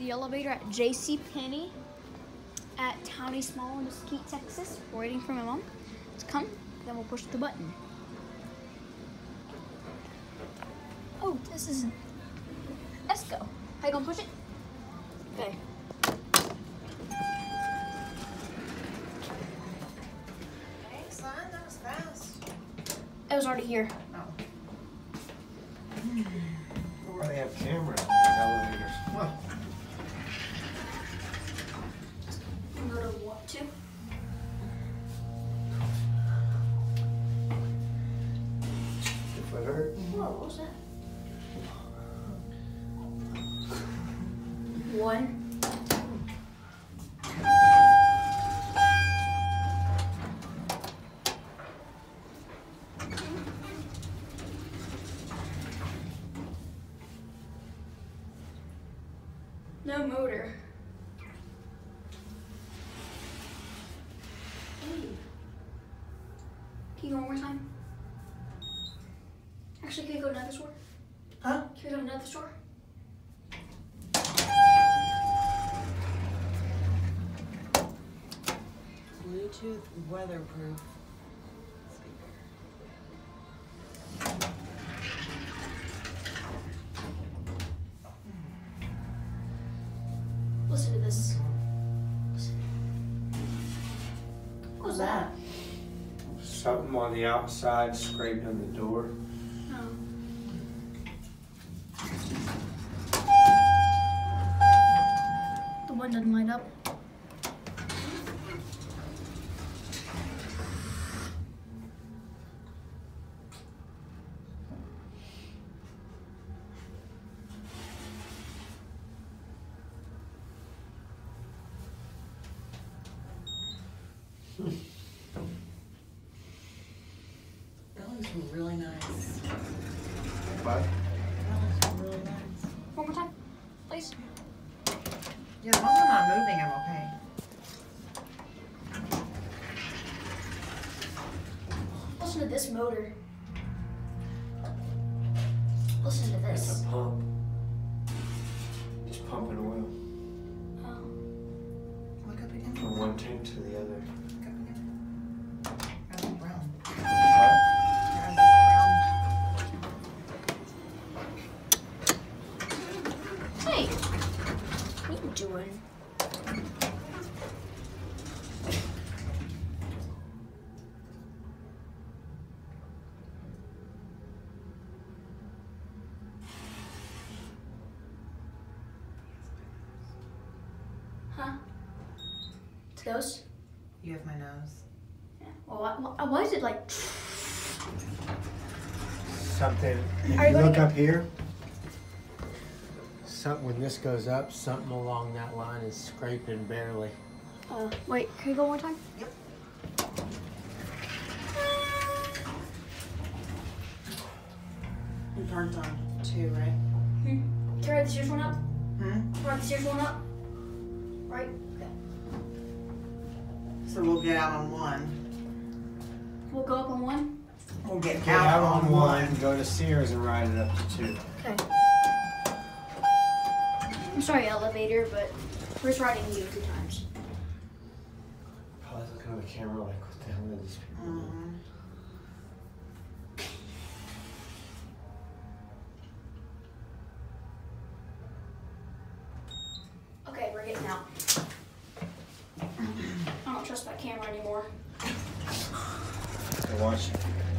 the elevator at JCPenny at Towny Small in Mesquite, Texas. We're waiting for my mom to come, then we'll push the button. Oh, this is ESCO. How you gonna push it? Okay. Hey, son, that was fast. It was already here. Oh. Where they have cameras in the elevators. Well, Go to what, 2? if it hurt. Whoa, what was that? 1. No motor. Hey. Can you go one more time? Actually, can you go to another store? Huh? Can you go to another store? Bluetooth weatherproof speaker. Listen to this. Listen. What was that? Something on the outside scraping the door. Oh. The one doesn't light up. That looks really nice. What? That looks really nice. One more time, please. Yeah, as long as I'm not moving, I'm okay. Listen to this motor. Listen to It's this. a pump. Just pumping oil Oh. Look up again. from one tank to the other. Look up again. That's brown. What? Your eyes are Hey, what are you doing? Huh? It's a ghost? You have my nose. Yeah. Well, why is it like? Something. If Are you you gonna look get- up here, something when this goes up, something along that line is scraping barely. Wait, can you go one more time? Yep. You parked on 2, right? Can you ride the stairs one up? Hmm? Ride the stairs one up? Right? Okay. So we'll get out on 1. We'll go up on 1. We'll get Get out on 1. go to Sears and ride it up to 2. Okay. I'm sorry, elevator, but we're just riding you 2 times. Probably looking at the camera like, what the hell are these people doing? Mhm. Okay, we're getting out. I don't trust my camera anymore. They're watching.